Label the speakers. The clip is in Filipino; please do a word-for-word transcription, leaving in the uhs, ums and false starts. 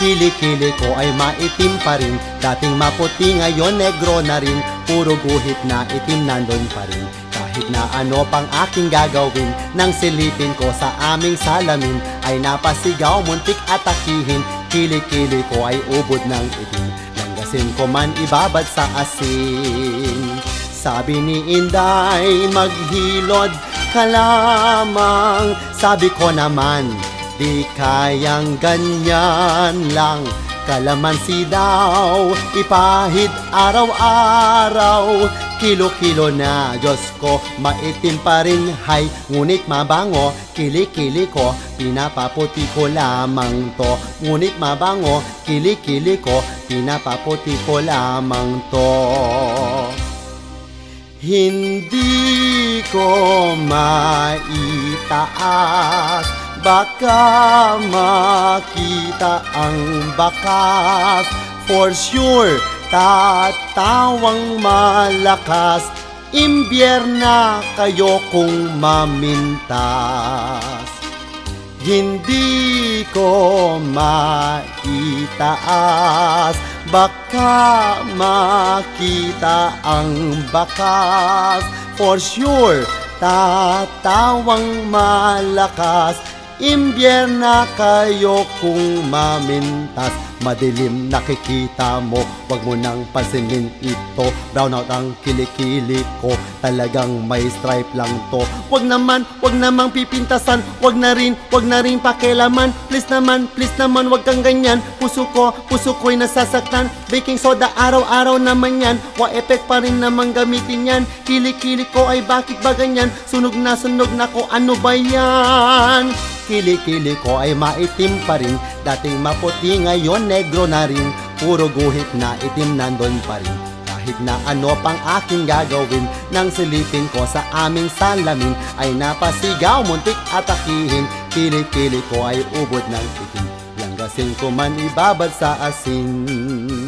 Speaker 1: Kilikili ko ay maitim pa rin, dating maputi ngayon negro na rin. Puro guhit na itim nandun pa rin. Kahit na ano pang aking gagawin, nang silipin ko sa aming salamin, ay napasigaw muntik atakihin. Kilikili ko ay ubod ng itim, langgasin ko man ibabad sa asin. Sabi ni Inday, maghilod ka lamang. Sabi ko naman, di kayang ganyan lang. Kalamansi daw, ipahid araw-araw. Kilo-kilo na, Diyos ko, maitim pa rin, hay. Ngunit mabango, kilikili ko, pinapaputi ko lamang to. Ngunit mabango, kilikili ko, pinapaputi ko lamang to. Hindi ko maitaas, baka makita ang bakas. For sure, tatawang malakas, imbyerna kayo kung mamintas. Hindi ko maitaas, baka makita ang bakas. For sure, tatawang malakas, imbyerna kayo kung mamintas. Madilim nakikita mo, wag mo nang pansinin ito. Brown out ang kilikili ko, talagang may stripe lang to. Wag naman, wag namang pipintasan, wag na rin, wag na rin pakialaman. Please naman, please naman, wag kang ganyan. Puso ko, puso ko'y nasasaktan. Baking soda araw-araw naman yan, wa effect pa rin naman gamitin yan. Kilikili ko ay bakit ba ganyan? Sunog na sunog na ko, ano ba yan? Kilikili ko ay maitim pa rin, dating maputi ngayon negro na rin. Puro guhit na itim nandun pa rin. Kahit na ano pang aking gagawin, nang silipin ko sa aming salamin, ay napasigaw muntik atakihin. Kilikili ko ay ubod ng itim, langgasin ko man ibabad sa asin.